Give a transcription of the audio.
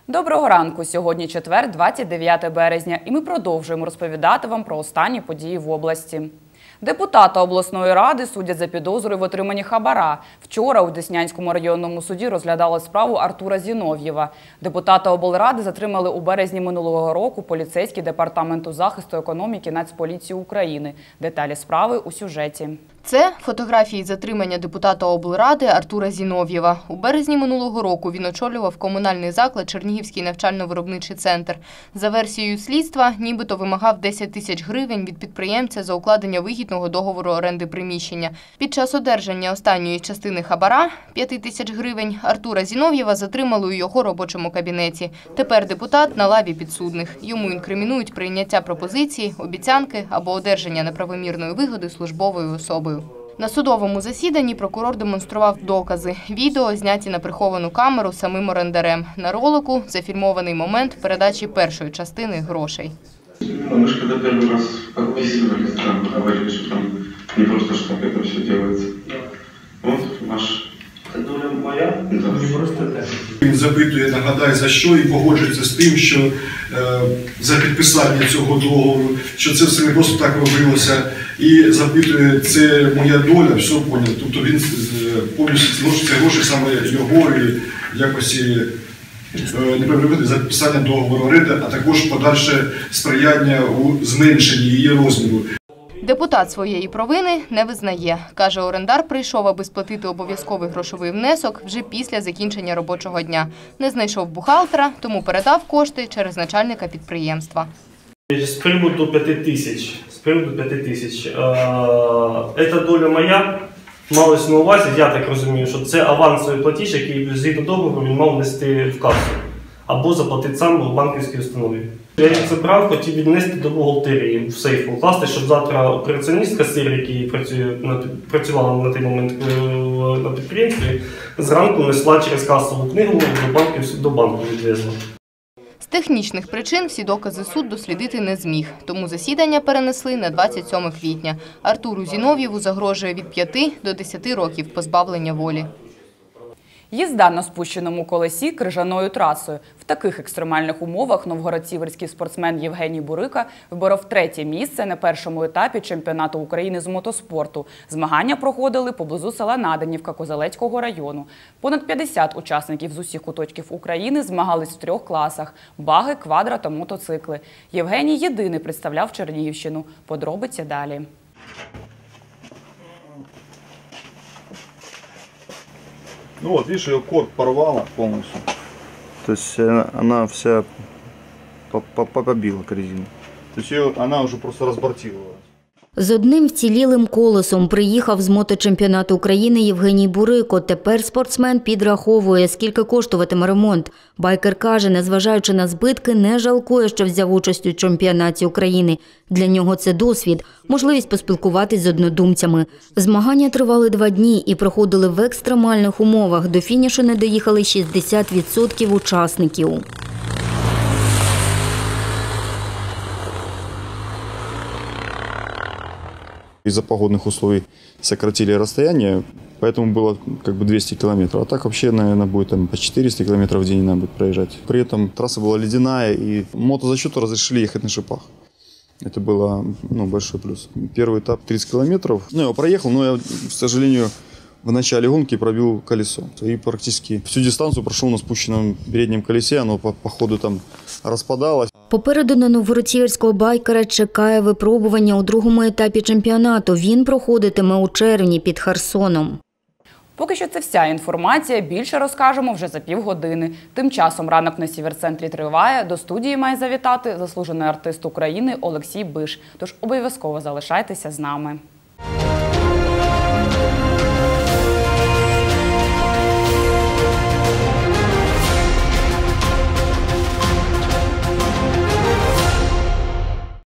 Доброго ранку! Сьогодні четвер, 29 березня, і ми продовжуємо розповідати вам про останні події в області. Депутата обласної ради судять за підозрою в отриманні хабара. Вчора у Деснянському районному суді розглядали справу Артура Зінов'єва. Депутата облради затримали у березні минулого року поліцейський департаменту захисту економіки Нацполіції України. Деталі справи у сюжеті. Це фотографії затримання депутата облради Артура Зінов'єва. У березні минулого року він очолював комунальний заклад Чернігівський навчально-виробничий центр. За версією слідства, нібито вимагав 10 тисяч гривень від підприємця за укладення вигідного договору оренди приміщення. Під час одержання останньої частини хабара – 5 тисяч гривень – Артура Зінов'єва затримали у його робочому кабінеті. Тепер депутат на лаві підсудних. Йому інкримінують прийняття пропозиції, обіцянки або одержання неправомірної вигоди службовою особою. На судовому засіданні прокурор демонстрував докази. Відео зняті на приховану камеру самим орендарем. На ролику зафільмований момент передачі першої частини грошей. Мы же когда первый раз подписывались, там говорили, что там не просто что так это все делается. Вот ваш... Це доля моя? Да. Не просто так. Він запитує, нагадай, за що, і погоджується з тим, що за підписання цього договору, що це все не просто так робилося, і запитує, це моя доля, все поняв. Тобто він повністю зносить ці гроші саме його і якості неправомірної за підписання договору оренди, а також подальше сприяння у зменшенні її розміру. Депутат своєї провини не визнає. Каже, орендар прийшов, аби сплатити обов'язковий грошовий внесок вже після закінчення робочого дня. Не знайшов бухгалтера, тому передав кошти через начальника підприємства. З приводу 5 тисяч. Ця доля моя. Малось на увазі, я так розумію, що це авансовий платіж, який згідно договору він мав внести в касу. Або заплатити сам у банківській установі. Я їх забрав, хотів віднести до бухгалтерії в сейф покласти, щоб завтра операціоністка сир, який працювала на той момент на підприємстві, зранку несла через касову книгу до банку відвезла. З технічних причин всі докази суд дослідити не зміг, тому засідання перенесли на 27 квітня. Артуру Зінов'єву загрожує від 5 до 10 років позбавлення волі. Їзда на спущеному колесі крижаною трасою. В таких екстремальних умовах новгород-сіверський спортсмен Євгеній Бурика виборов 3-є місце на першому етапі чемпіонату України з мотоспорту. Змагання проходили поблизу села Наденівка Козелецького району. Понад 50 учасників з усіх куточків України змагались в 3 класах – баги, квадро та мотоцикли. Євгеній єдиний представляв Чернігівщину. Подробиці далі. Ну вот, видишь, ее корт порвала полностью. То есть она вся побила к резине. То есть она уже просто разбортировалась. З одним вцілілим колесом приїхав з моточемпіонату України Євгеній Бурико. Тепер спортсмен підраховує, скільки коштуватиме ремонт. Байкер каже, незважаючи на збитки, не жалкує, що взяв участь у чемпіонаті України. Для нього це досвід, можливість поспілкуватись з однодумцями. Змагання тривали 2 дні і проходили в екстремальних умовах. До фінішу не доїхали 60% учасників. Из-за погодных условий сократили расстояние, поэтому было как бы 200 километров. А так вообще, наверное, будет там, по 400 километров в день надо будет проезжать. При этом трасса была ледяная, и мотозащиту разрешили ехать на шипах. Это было большой плюс. Первый этап 30 километров. Я его проехал, но я, к сожалению, в начале гонки пробил колесо. И практически всю дистанцию прошел на спущенном переднем колесе, оно по ходу там розпадалось. Попереду на новгород-сіверського байкера чекає випробування у 2-му етапі чемпіонату. Він проходитиме у червні під Херсоном. Поки що це вся інформація, більше розкажемо вже за півгодини. Тим часом ранок на Сіверцентрі триває, до студії має завітати заслужений артист України Олексій Биш. Тож обов'язково залишайтеся з нами.